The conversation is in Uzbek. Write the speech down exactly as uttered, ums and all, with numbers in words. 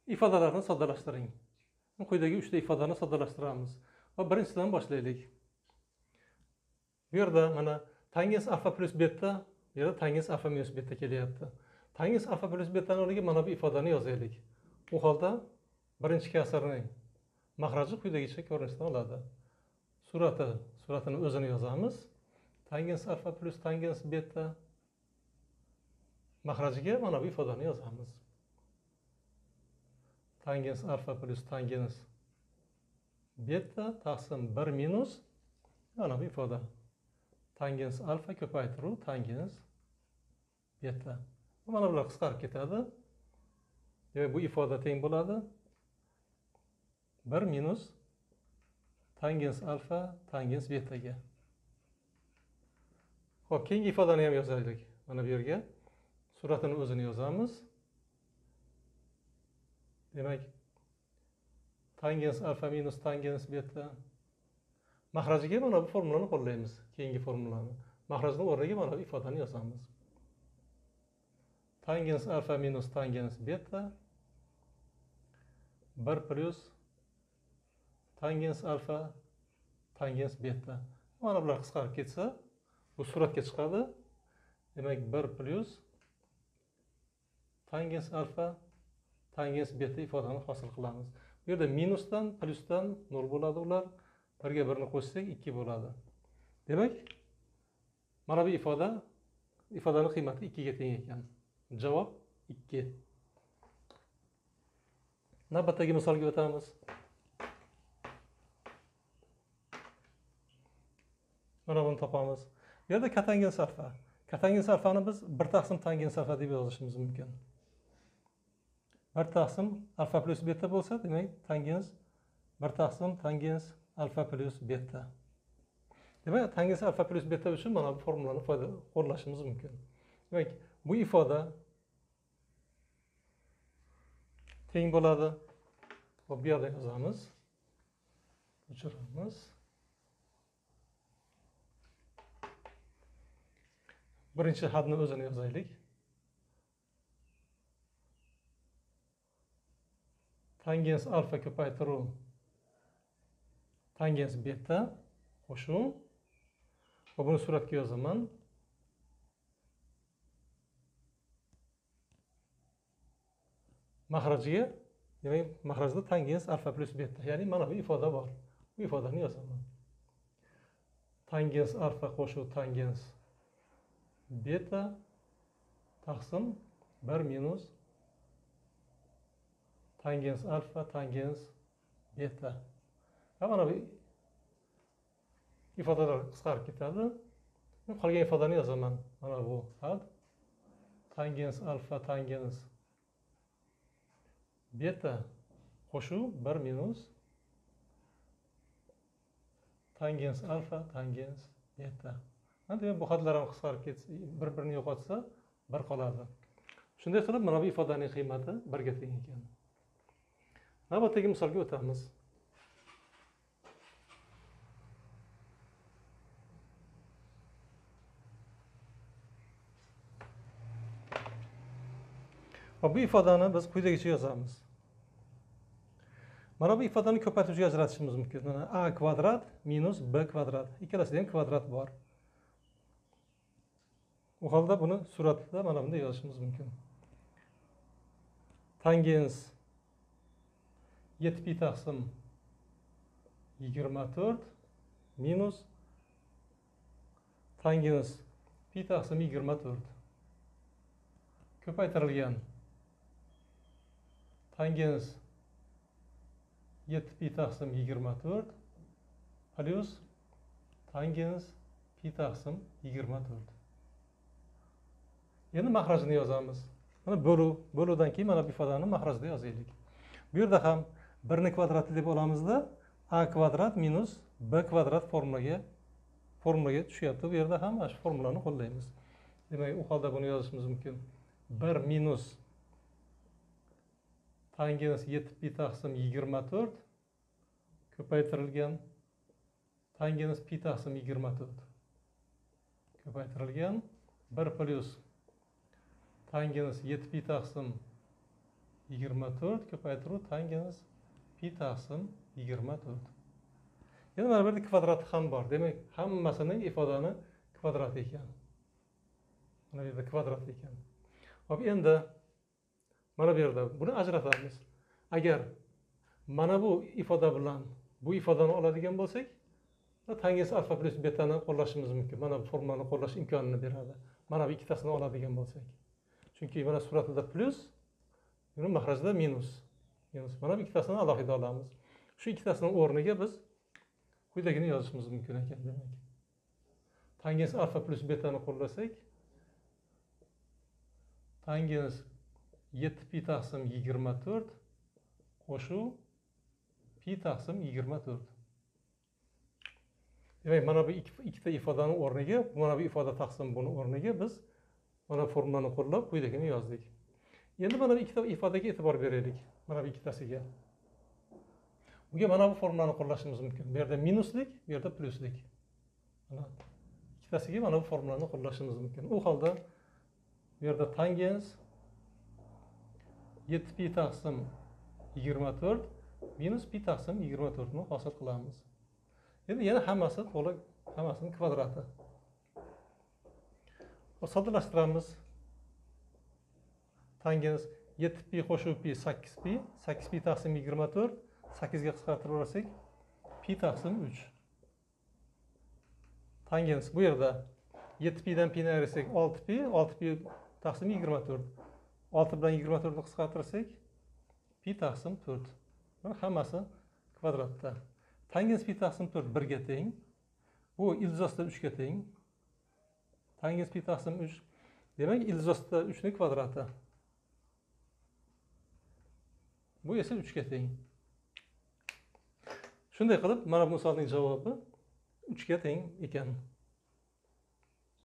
ifodalarni soddalashtiring. Quyidagi uchta ifodani soddalashtiramiz. Va birinchidan boshlaylik. Bu yerda mana tangens alfa plus beta, bu yerda tangens alfa minus beta kelyapti. Tangens alfa plus betani o'rniga mana bu ifodani yozaylik. Bu holda birinchi kasrning mahraji quyidagicha ko'rinishda oladi. Surati, suratini o'zini yozamiz. Tangens alfa plus tangens beta mahrajiga mana bu ifodani yozamiz. Tangens alfa plus tangens beta taqsim bir minus mana bu ifoda. Tangens alfa ko'paytiruv tangens beta. Mana bular qisqarib ketadi. Demak, bu ifoda teng bo'ladi bir minus tangens alfa tangens betaga. Xo'p, keyingi ifodani ham yozaylik. Mana bu yerga suratini o'zini yozamiz. Demak, tangens alfa minus tangens beta mahrajiga mana bu formulani qo'llaymiz. Keyingi formulani. Mahrajning o'rniga mana bu ifodani yozamiz. Tangens alfa minus tangens beta bir plus tangens alfa tangens beta. Mana bular qisqarib ketsa, bu suratga chiqadi. Demak, bir plus tangens alfa tangens beta ifodani hosil qilamiz. Bu yerda minusdan plusdan nol bo'ladi ular. birga birni qo'shsak ikki bo'ladi. Demak, mana bu ifoda ifodaning qiymati ikki ga teng ekan. Javob ikki. Navbatdagi misolga o'tamiz. Mana buni topamiz. Bu yerda katangens alfa. Katangens alfani biz bir taqsim tangens alfa deb yozishimiz mumkin. bir taqsim alfa plus beta bo'lsa, demak, tangens bir taqsim tangens alfa plus beta. Demak, tangens alfa plus beta uchun mana bu formulani qo'llashimiz mumkin. Demak, bu ifoda teng bo'ladi. Bu yerda yozamiz. O'chiramiz. Birinchi hadni o'zini yozaylik. Tangens alfa ko'paytiruv tangens beta qo'shuv. Va buni suratga yozaman. Mahrajiga, demak, mahrajda tangens alfa plus beta, ya'ni mana bu ifoda bor. Bu ifodani yozaman. Tangens alfa qo'shuv tangens beta taqsim bir minus tangens alfa tangens beta. Va mana bu ifodalar qisqarib ketadi. Qolgan ifodani yozaman. Mana bu had tangens alfa tangens beta qo'shuv bir minus tangens alfa tangens beta. Demak, bu hadlar ham qisqarib ketsa, bir-birini yo'qotsa, bir qoladi. Shunday qilib, mana bu ifodaning qiymati bir ga teng ekan. Navbatdagi misolga o'tamiz. Bu ifodani biz quyidagicha yozamiz. Mana bu ifodani ko'paytiruvchiga ajratishimiz mumkin. Mana a kvadrat minus b kvadrat. Ikkalasida ham kvadrat bor. Bu holda buni suratda mana bunday yozishimiz mumkin. Tangens yetti pi taqsim yigirma to'rt minus tangens pi taqsim yigirma to'rt ko'paytirilgan tangens yetti pi taqsim yigirma to'rt plus tangens pi taqsim yigirma to'rt. Endi mahrajini yozamiz. Mana bo'luv, bo'luvdan keyin mana bu ifodani mahrajda yozaylik. Bu yerda ham birni kvadrati deb olamizda a kvadrat minus b kvadrat formulaga formulaga tushyapti. Bu yerda ham mana shu formulani qo'llaymiz. Demak, u holda buni yozishimiz mumkin. bir minus tangens yetti pi taqsim yigirma to'rt ko'paytirilgan tangens pi taqsim yigirma to'rt ko'paytirilgan bir plus tangens yetti pi taqsim yigirma to'rt ko'paytiruv tangens pi taqsim yigirma to'rt. Yana mana bu yerda kvadrati ham bor. Demak, hammasining ifodani kvadrati ekan. Mana bu yerda kvadrat ekan. Hop, endi mana bu yerda buni ajratamiz. Agar mana bu ifoda bilan bu ifodani oladigan bo'lsak, tangens alfa plus betani qo'llashimiz mumkin. Mana bu formulani qo'llash imkonini beradi. Mana bu ikkitasini oladigan bo'lsak. Chunki mana suratida plus, buni mahrajda minus. Minus. Mana bu ikkitasini alohida olamiz. Shu ikkitasining o'rniga biz quyidagini yozishimiz mumkin ekan demak. Tangens alfa plus betani qo'llasak, tangens yetti pi taqsim yigirma to'rt qo'shuv pi taqsim yigirma to'rt. Demak, mana bu ikkita ifodani o'rniga, mana bu ifoda taqsim buni o'rniga biz mana formulani qo'llab quyidagini yozdik. Endi mana bu ikkita ifodaga e'tibor beraylik. Mana bu ikkitasiga. Bunga mana bu formulani qo'llashimiz mumkin. Bu yerda minuslik, bu yerda pluslik. Mana ikkitasiga mana bu formulani qo'llashimiz mumkin. U holda bu yerda tangens yetti pi taqsim yigirma to'rt minus pi taqsim yigirma to'rt ni hosil qilamiz. Endi yana hammasi to'liq, hammasining kvadrati. Soddalashtiramiz. Tangens yetti pi qo'shib pi sakkiz pi, sakkiz pi taqsim yigirma to'rt, sakkiz ga qisqartirib olsak, pi taqsim uch. Tangens bu yerda yetti pi dan pi ni ayirsak olti pi, olti pi taqsim yigirma to'rt. olti bilan yigirma to'rt ni qisqartirsak, pi taqsim to'rt. Mana hammasi kvadratda. Tangens pi taqsim to'rt bir ga teng. Bu ildiz uch ga teng. Tangens pi taqsim uch. Demak, ildiz uch ni kvadrati. Bu esa uch ga teng. Shunday qilib, mana bu misolning javobi uch ga teng ekan.